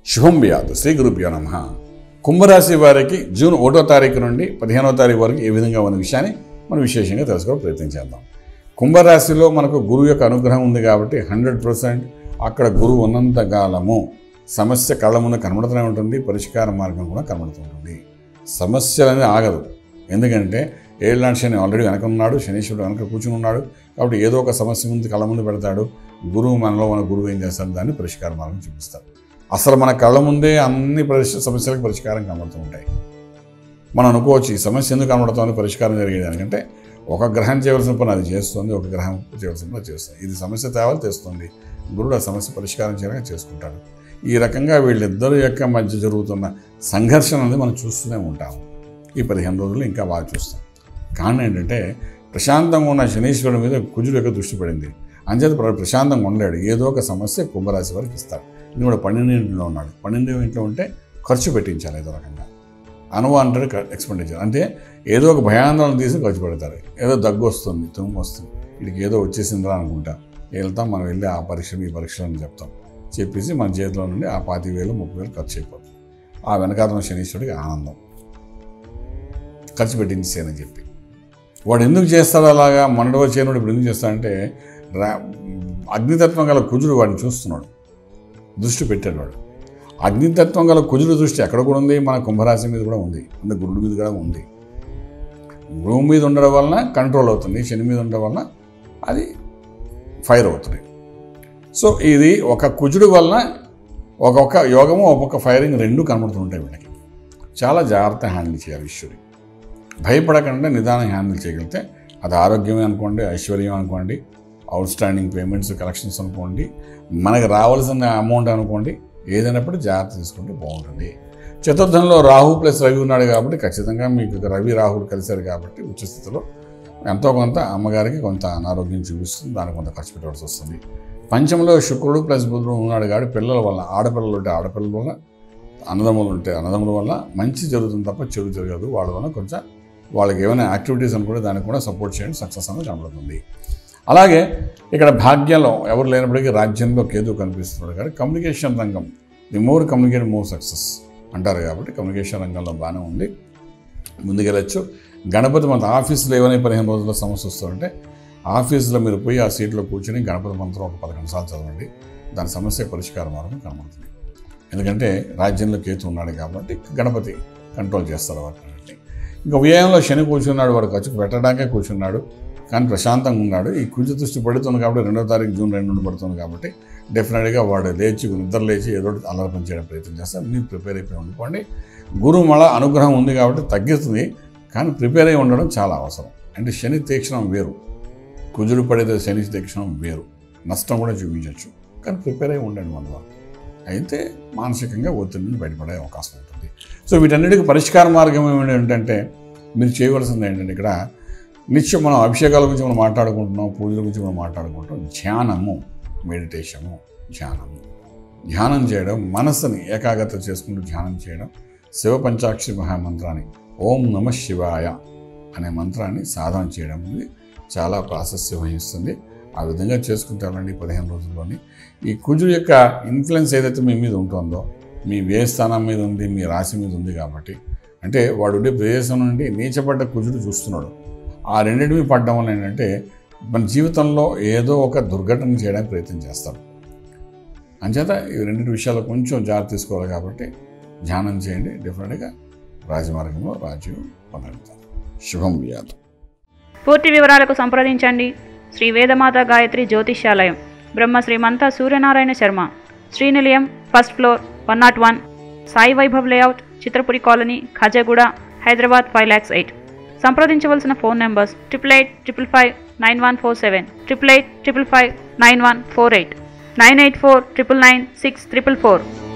శుభం వ్యాధు శ్రీ గురుభ్యో నమః. కుంభరాశి వారికి జూన్ 1వ తారీఖు నుండి 15వ తారీఖు వరకు ఏ విధంగా ఉన్న విషయాన్ని మనం విశేషంగా తెలుసుకోవడం ప్రయత్నం చేద్దాం. కుంభరాశిలో మనకు గురువు యొక్క అనుగ్రహం ఉంది కాబట్టి 100% అక్కడ గురువు ఉన్నంత కాలము సమస్య కళ్ళ ముందు కనబడుతూనే ఉంటుంది, పరిష్కార మార్గం కూడా కనబడుతూ ఉంటుంది. సమస్యలు అనేది ఆగదు. ఎందుకంటే ఏళ్ళనాటి శని ఆల్రెడీ వెనక ఉన్నాడు, శనీశ్వరుడు వెనక కూర్చుని ఉన్నాడు. కాబట్టి ఏదో ఒక సమస్య ముందు కళ్ళ ముందు పెడతాడు. గురువు మనలో మన గురువు ఏం చేస్తాడు, దాన్ని పరిష్కార మార్గం చూపిస్తాడు. అసలు మన కళ్ళ ముందే అన్ని సమస్యలకు పరిష్కారం కనబడుతూ ఉంటాయి. మనం అనుకోవచ్చు ఈ సమస్య ఎందుకు కనబడుతుంది, పరిష్కారం జరిగేదానికంటే ఒక గ్రహం చేయవలసిన పని అది చేస్తుంది, ఒక గ్రహం చేయవలసిన పని చేస్తుంది. ఇది సమస్య తేవాలి తెస్తుంది, గురుడు ఆ సమస్య పరిష్కారం చేయడానికి చేసుకుంటాడు. ఈ రకంగా వీళ్ళిద్దరి యొక్క మధ్య జరుగుతున్న సంఘర్షణ అనేది మనం చూస్తూనే ఉంటాము. ఈ 15 రోజులు ఇంకా బాగా చూస్తాం. కారణం ఏంటంటే ప్రశాంతంగా ఉన్న శనీశ్వరుడి మీద కుజుడు యొక్క దృష్టి పడింది. అంచేత ప్రశాంతంగా ఉండలేడు. ఏదో ఒక సమస్య కుంభరాశి వారికి ఇస్తాడు. ఇది కూడా 12వ ఇంట్లో ఉన్నాడు. 12వ ఇంట్లో ఉంటే ఖర్చు పెట్టించాలి. ఏదో రకంగా అన్వాంటెడ్ ఎక్స్పెండిచర్ అంటే ఏదో ఒక భయాందోళన తీసి ఖర్చు పెడతారు. ఏదో దగ్గు వస్తుంది, తుమ్ము వస్తుంది, వీడికి ఏదో వచ్చేసిందిరా అనుకుంటా వెళ్తాం. మనం వెళ్ళి ఆ పరీక్షలు ఈ పరీక్షలు అని చెప్తాం. చెప్పేసి మన చేతిలో నుండి ఆ 25,000 30,000 ఖర్చు అయిపోతుంది. ఆ వెనకాతల శనీశ్వరుడికి ఆనందం, ఖర్చు పెట్టించేయని చెప్పి. వాడు ఎందుకు చేస్తాడు అలాగా, మనడవ చేయనుడు ఇప్పుడు ఎందుకు చేస్తాడంటే అగ్నితత్వం గల కుజుడు వాడిని చూస్తున్నాడు, దృష్టి పెట్టాడు. వాడు అగ్నితత్వం గల కుజుడు దృష్టి ఎక్కడ కూడా ఉంది, మన కుంభరాశి మీద కూడా ఉంది, అంటే గురుడు మీద కూడా ఉంది. గురువు మీద ఉండడం వలన కంట్రోల్ అవుతుంది, శని మీద ఉండడం వలన అది ఫైర్ అవుతుంది. సో ఇది ఒక కుజుడు వలన ఒక్కొక్క యోగము ఒక్కొక్క ఫైరింగ్ రెండు కనబడుతుంటాయి. వీళ్ళకి చాలా జాగ్రత్త హ్యాండిల్ చేయాలి. ఈశ్వరి భయపడకుండా నిదానం హ్యాండిల్ చేయగలిగితే అది ఆరోగ్యమే అనుకోండి, ఐశ్వర్యం అనుకోండి, అవుట్ స్టాండింగ్ పేమెంట్స్ కలెక్షన్స్ అనుకోండి, మనకు రావాల్సిన అమౌంట్ అనుకోండి, ఏదైనప్పుడు జాగ్రత్త తీసుకుంటే బాగుంటుంది. చతుర్థంలో రాహు ప్లస్ రవి ఉన్నాడు కాబట్టి ఖచ్చితంగా మీకు రవి రాహులు కలిశారు కాబట్టి ఉచ్చస్థితిలో ఎంతో కొంత అమ్మగారికి కొంత అనారోగ్యం చూపిస్తుంది, దానికి కొంత ఖర్చు పెట్టవలసి వస్తుంది. పంచంలో శుక్రుడు ప్లస్ బుధుడు ఉన్నాడు కాబట్టి పిల్లల వల్ల, ఆడపిల్లలు ఉంటే ఆడపిల్లల వల్ల, అన్నదమ్ములు ఉంటే అన్నదమ్ముల వల్ల మంచి జరుగుతుంది తప్ప చెడు జరగదు. వాళ్ళ వల్ల కొంచెం వాళ్ళకి ఏమైనా యాక్టివిటీస్ అనుకుంటే దానికి కూడా సపోర్ట్ చేయండి, సక్సెస్ అనేది కనబడుతుంది. అలాగే ఇక్కడ భాగ్యంలో ఎవరు లేనప్పటికీ రాజ్యంలో కేతు కనిపిస్తున్నాడు కాబట్టి కమ్యూనికేషన్ రంగం, the more communicate more success అంటారు కాబట్టి కమ్యూనికేషన్ రంగంలో బాగానే ఉంది, ముందుకెళ్ళచ్చు. గణపతి మంత్రం ఆఫీసులో ఏమైనా 15 రోజుల్లో సమస్య వస్తుందంటే ఆఫీసులో మీరు పోయి ఆ సీట్లో కూర్చొని గణపతి మంత్రం ఒక 11 సార్లు చదవండి, దాని సమస్య పరిష్కార మార్గం కనబడుతుంది. ఎందుకంటే రాజ్యంలో కేతు ఉన్నాడు కాబట్టి గణపతి కంట్రోల్ చేస్తారు వాటిని. ఇంకా వ్యయంలో శని కూర్చున్నాడు, వాడు ఖర్చు పెట్టడానికే కూర్చున్నాడు కానీ ప్రశాంతంగా ఉన్నాడు. ఈ కుజ దృష్టి పడుతుంది కాబట్టి 2వ తారీఖు జూన్ 2 నుండి పడుతుంది కాబట్టి డెఫినెట్గా వాడు నిద్ర లేచి ఏదో అల్లరి పని చేయడం ప్రయత్నం చేస్తారు. మీరు ప్రిపేర్ అయిపోయి ఉండిపోండి. గురువు మళ్ళా అనుగ్రహం ఉంది కాబట్టి తగ్గిస్తుంది, కానీ ప్రిపేర్ అయి ఉండడం చాలా అవసరం. అంటే శని తీక్షణం వేరు, కుజుడు పడితే శని తీక్షణం వేరు, నష్టం కూడా చూపించవచ్చు. కానీ ప్రిపేర్ అయి ఉండండి మన వాళ్ళు, అయితే మానసికంగా ఒత్తిడి నుండి బయటపడే అవకాశం ఉంటుంది. సో వీటన్నిటికీ పరిష్కార మార్గం ఏంటంటే మీరు చేయవలసింది ఏంటంటే ఇక్కడ నిత్యం మనం అభిషేకాల గురించి మనం మాట్లాడుకుంటున్నాం, పూజల గురించి మనం మాట్లాడుకుంటున్నాం. ధ్యానము, మెడిటేషను, ధ్యానం చేయడం, మనసుని ఏకాగ్రత చేసుకుంటూ ధ్యానం చేయడం, శివ పంచాక్షరి మహామంత్రాన్ని ఓం నమః శివాయ అనే మంత్రాన్ని సాధన చేయడం అనేది చాలా ప్రాశస్త్యం వహిస్తుంది. ఆ విధంగా చేసుకుంటారండి 15 రోజుల్లోని. ఈ కుజుడు యొక్క ఇన్ఫ్లుయెన్స్ ఏదైతే మీ మీద ఉంటుందో, మీ వ్యయ స్థానం మీద ఉంది, మీ రాశి మీద ఉంది కాబట్టి, అంటే వాడు ఉండే ప్రదేశం నుండి నీచపడ్డ కుజుడు చూస్తున్నాడు. ఆ రెండింటిని పడడం వల్ల ఏంటంటే మన జీవితంలో ఏదో ఒక దుర్ఘటన చేయడానికి ప్రయత్నం చేస్తాడు. అంచేత ఈ రెండింటి విషయాల్లో కొంచెం జాగ్రత్త తీసుకోవాలి కాబట్టి ధ్యానం చేయండి, డెఫినెట్గా రాజమార్గంలో రాజ్యం పొందగలుగుతారు. శుభం వ్యాధు. పూర్తి వివరాలకు సంప్రదించండి Shri Vedamata Gayatri Jyotishyalayam, Brahma Srimantha Suryanarayana Sharma, Srinilayam, 1st floor, 101, Sai Vaibhav layout, Chitrapuri colony, Khajaguda, Hyderabad 5,08,000. సంప్రదించవలసిన ఫోన్ నెంబర్స్ 8855591147, 8855591148, 984999644.